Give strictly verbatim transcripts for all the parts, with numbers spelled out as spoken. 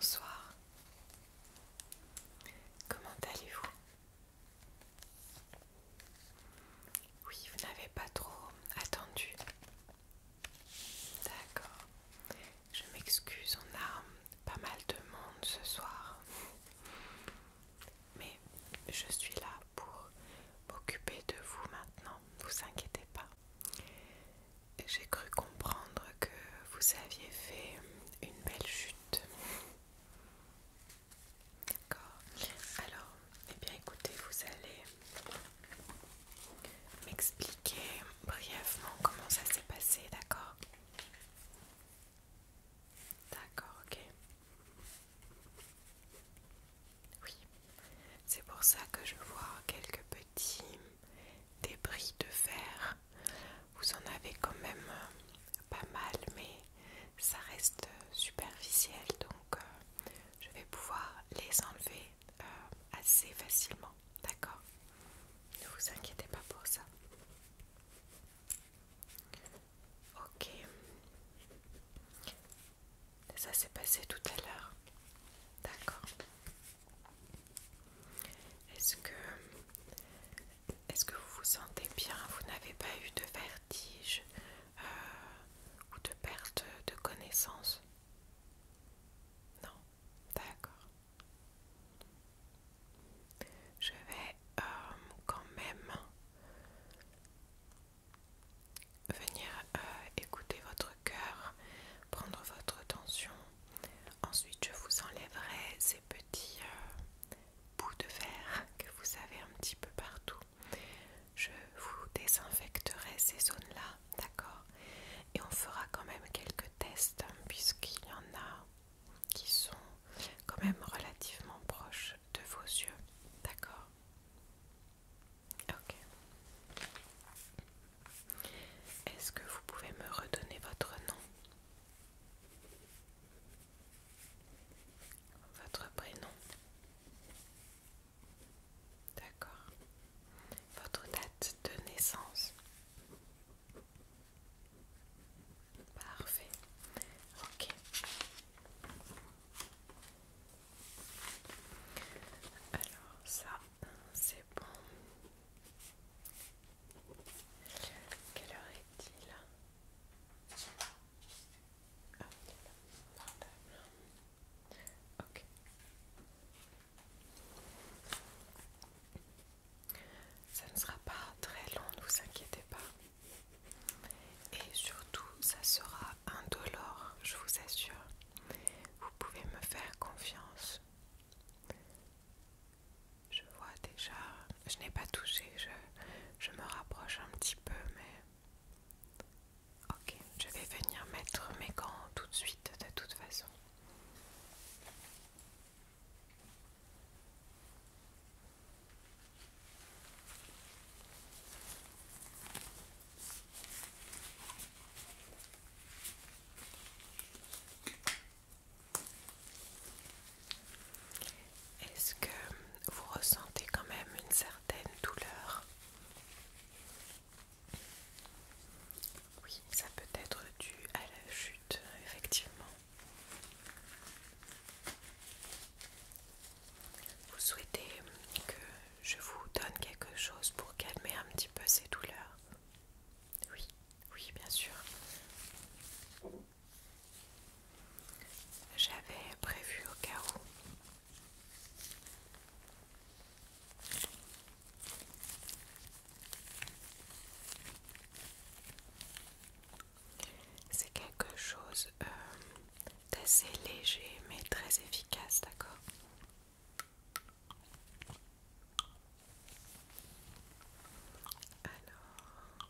Bonsoir, comment allez-vous? Oui, vous n'avez pas trop attendu. D'accord, je m'excuse, on a pas mal de monde ce soir. Mais je suis là pour m'occuper de vous maintenant, ne vous inquiétez pas. J'ai cru comprendre que vous aviez fait une belle chute. D'accord. Alors, eh bien écoutez, vous allez m'expliquer brièvement comment ça s'est passé, d'accord? D'accord, ok. Oui, c'est pour ça que je vois quelques petits débris de verre. Vous en avez quand même pas mal, mais ça reste superficiel, donc euh, je vais pouvoir les enlever euh, assez facilement, d'accord? Ne vous inquiétez pas pour ça. Ok, ça s'est passé tout à l'heure, d'accord. Est-ce que, est-ce que vous vous sentez bien? Vous n'avez pas eu de vertige euh, ou de perte de connaissance? Non, d'accord. Je vais euh, quand même venir euh, écouter votre cœur, prendre votre tension. Ensuite, je vous enlèverai ces petits euh, bouts de verre que vous avez un petit peu partout. Je vous désinfecterai ces zones-là, d'accord? Et on fera quand même quelques tests, hein, puisqu'il y en a qui sont quand même relativement proches de vos yeux, d'accord? Ok. Est-ce que vous pouvez me redonner votre nom? Votre prénom? D'accord. Votre date de naissance? Parfait. Ok. Alors ça, c'est bon. Quelle heure est-il? Ah, il est là. Portable. Ok. Ça ne sera pas très long, ne vous inquiétez pas. Et surtout, ça sera indolore, je vous assure. Vous pouvez me faire confiance. Je vois déjà, je n'ai pas touché, je, je me rapproche un petit peu, mais... Ok, je vais venir mettre mes gants tout de suite, de toute façon. Est-ce que vous ressentez quand même une certaine douleur? Oui, ça peut être dû à la chute, effectivement. Vous souhaitez que je vous donne quelque chose pour calmer un petit peu ces douleurs? Oui, oui, bien sûr. J'avais prévu au cas où. C'est quelque chose euh, d'assez léger mais très efficace, d'accord? Alors,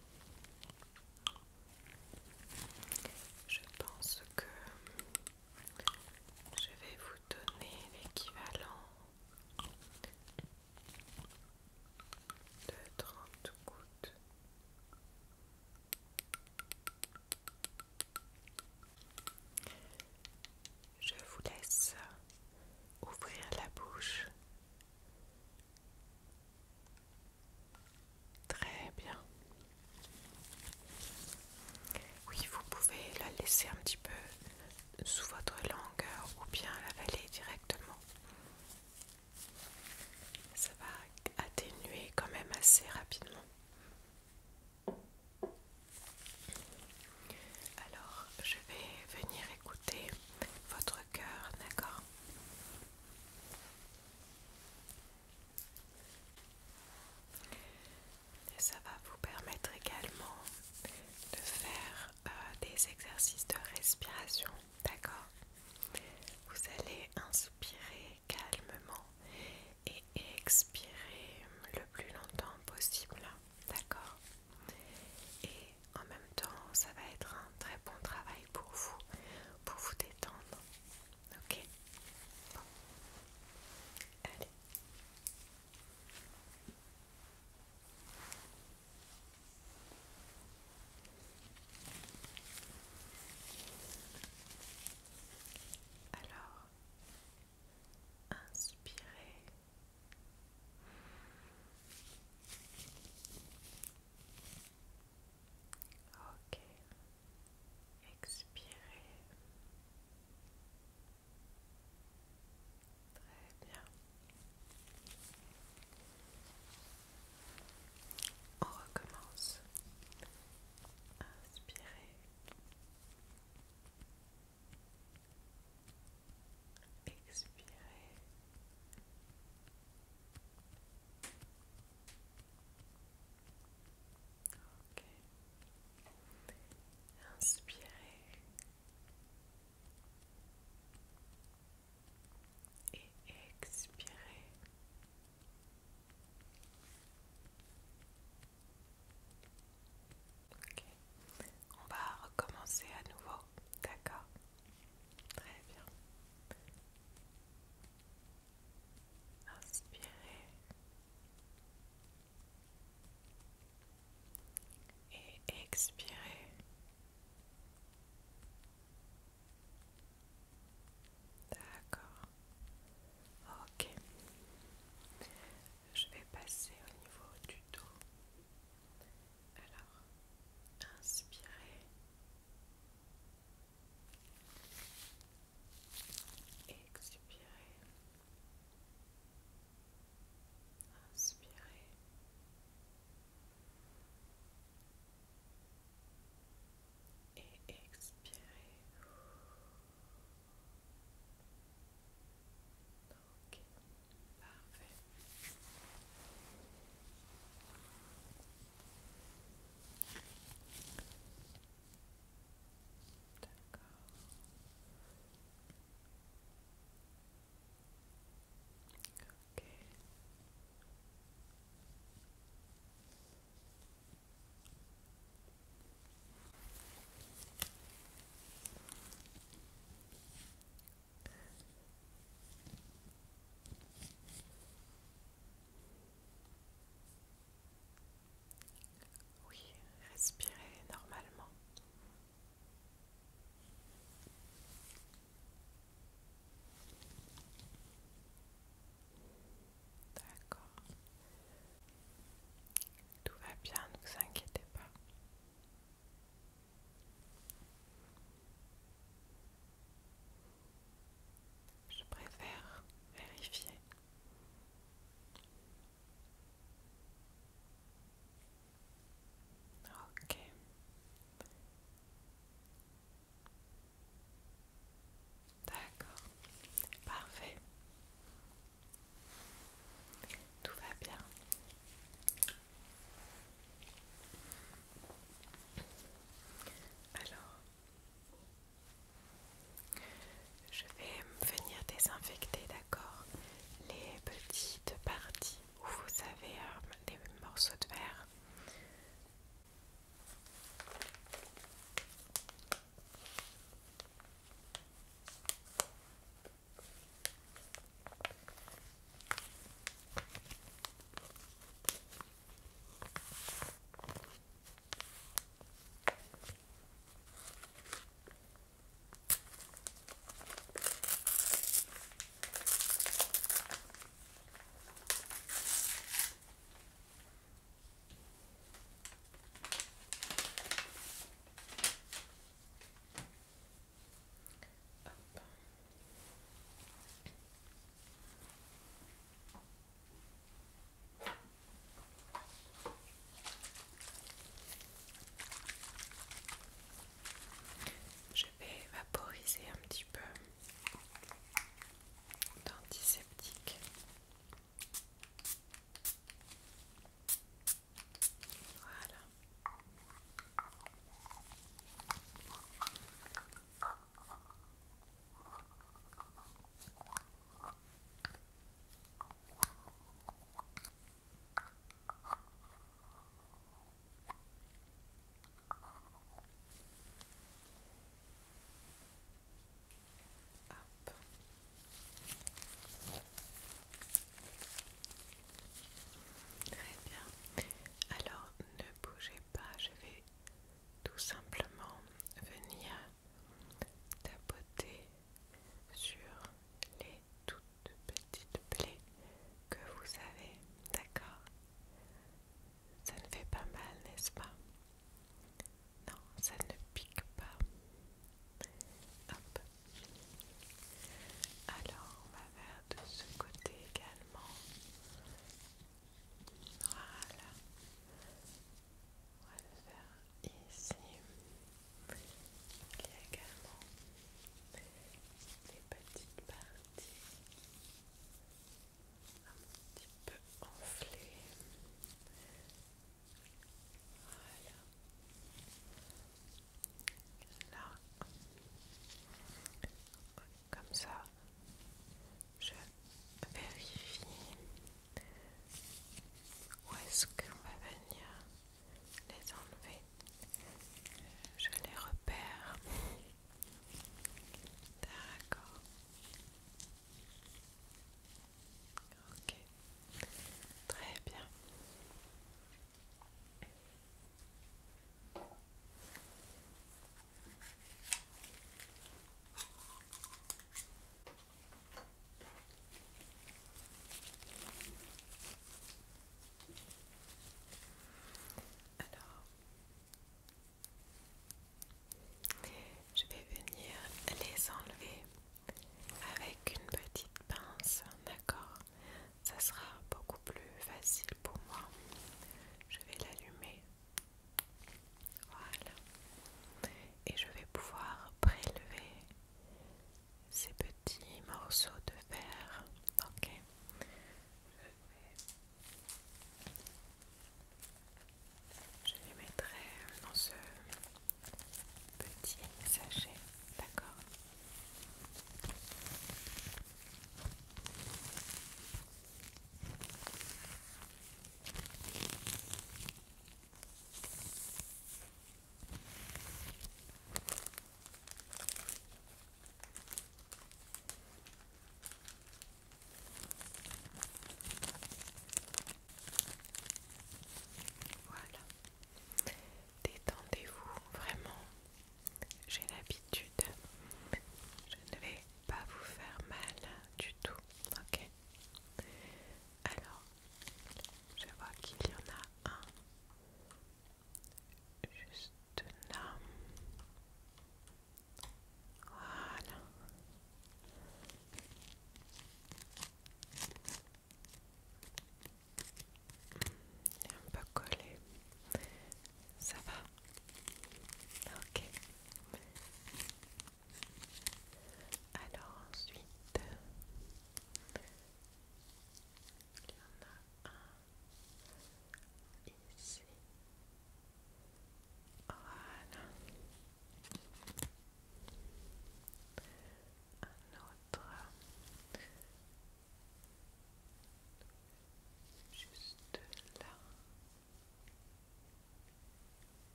je pense que laisser un petit peu sous votre langue ou bien l'avaler directement. Ça va atténuer quand même assez rapidement. Alors, je vais venir écouter votre cœur, d'accord? Et ça va vous permettre également de faire euh, des exercices de respiration, d'accord? Vous allez inspirer